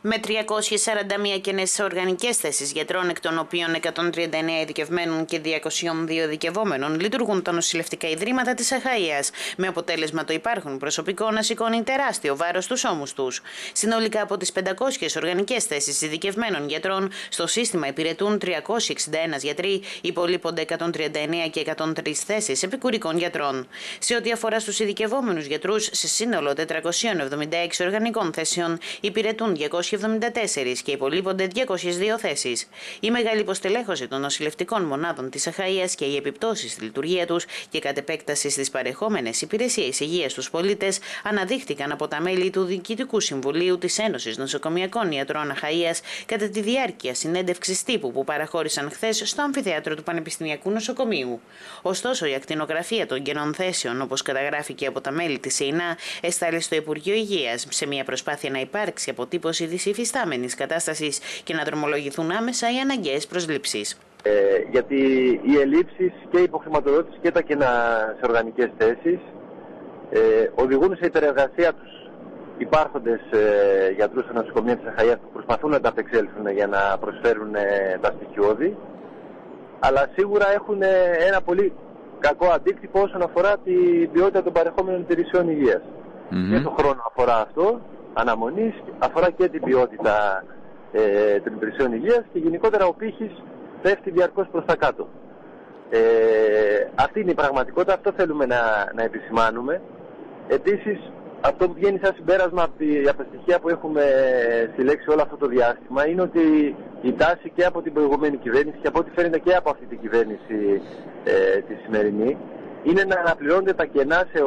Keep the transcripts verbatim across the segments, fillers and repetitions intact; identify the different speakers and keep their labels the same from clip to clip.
Speaker 1: Με τριακόσιες σαράντα μία κενές οργανικές θέσεις γιατρών, εκ των οποίων εκατόν τριάντα εννέα ειδικευμένων και διακόσια δύο ειδικευόμενων, λειτουργούν τα νοσηλευτικά ιδρύματα της Αχαΐας, με αποτέλεσμα το υπάρχον προσωπικό να σηκώνει τεράστιο βάρος στους ώμους τους. Συνολικά από τις πεντακόσιες οργανικές θέσεις ειδικευμένων γιατρών, στο σύστημα υπηρετούν τριακόσιοι εξήντα ένα γιατροί, υπολείπονται εκατόν τριάντα εννέα και εκατόν τρεις θέσεις επικουρικών γιατρών. Σε ό,τι αφορά στους ειδικευόμενους γιατρούς, σε σύνολο τετρακόσιες εβδομήντα έξι οργανικών θέσεων υπηρετούν διακόσιοι εβδομήντα τέσσερις και υπολείπονται διακόσιες δύο θέσεις. Η μεγάλη υποστελέχωση των νοσηλευτικών μονάδων της Αχαΐας και οι επιπτώσεις στη λειτουργία τους και κατ' επέκταση στις παρεχόμενες υπηρεσίες υγείας στους πολίτες αναδείχθηκαν από τα μέλη του Διοικητικού Συμβουλίου της Ένωσης Νοσοκομιακών Ιατρών Αχαΐας κατά τη διάρκεια συνέντευξης τύπου που παραχώρησαν χθες στο αμφιθέατρο του Πανεπιστημιακού Νοσοκομείου. Ωστόσο, η ακτινογραφία των κενών θέσεων, όπως καταγράφηκε από τα μέλη της ΕΙΝΑ, εστάλει στο Υπουργείο Υγείας σε μια προσπάθεια να υπάρξει αποτύπωση της υφιστάμενης κατάστασης και να δρομολογηθούν άμεσα οι αναγκαίες προσλήψεις.
Speaker 2: Ε, γιατί οι ελλείψεις και η υποχρηματοδότηση και τα κενά σε οργανικές θέσεις ε, οδηγούν σε υπερεργασία τους υπάρχοντες ε, γιατρούς στα νοσοκομεία της Αχαΐας που προσπαθούν να τα απεξέλθουν για να προσφέρουν ε, τα στοιχειώδη, αλλά σίγουρα έχουν ε, ένα πολύ κακό αντίκτυπο όσον αφορά την ποιότητα των παρεχόμενων υπηρεσιών υγείας. Mm-hmm. Και το χρόνο αφορά αυτό, αναμονής, αφορά και την ποιότητα ε, των υπηρεσιών υγείας και γενικότερα ο πύχης πέφτει διαρκώς προς τα κάτω. Ε, αυτή είναι η πραγματικότητα, αυτό θέλουμε να, να επισημάνουμε. Επίσης, αυτό που βγαίνει σαν συμπέρασμα από, τη, από τα στοιχεία που έχουμε συλλέξει όλο αυτό το διάστημα είναι ότι η τάση και από την προηγούμενη κυβέρνηση και από ό,τι φαίνεται και από αυτή την κυβέρνηση ε, τη σημερινή είναι να αναπληρώνονται τα κενά σε,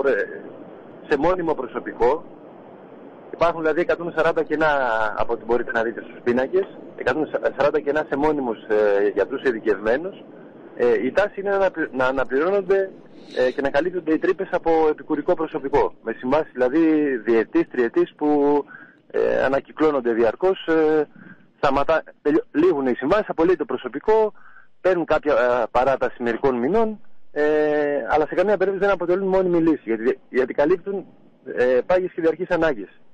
Speaker 2: σε μόνιμο προσωπικό. Υπάρχουν δηλαδή εκατόν σαράντα κενά από ό,τι μπορείτε να δείτε στους πίνακες, εκατόν σαράντα κενά σε μόνιμους ε, γιατρούς ειδικευμένους. Ε, η τάση είναι να, να αναπληρώνονται ε, και να καλύπτονται οι τρύπες από επικουρικό προσωπικό. Με συμβάσεις δηλαδή διετής, τριετής που ε, ανακυκλώνονται διαρκώς, ε, σταματά, λήγουν οι συμβάσεις, απολύει το προσωπικό, παίρνουν κάποια ε, παράταση μερικών μηνών, ε, αλλά σε καμία περίπτωση δεν αποτελούν μόνιμη λύση, γιατί, γιατί καλύπτουν ε, πάγιες και διαρκείς ανάγκες.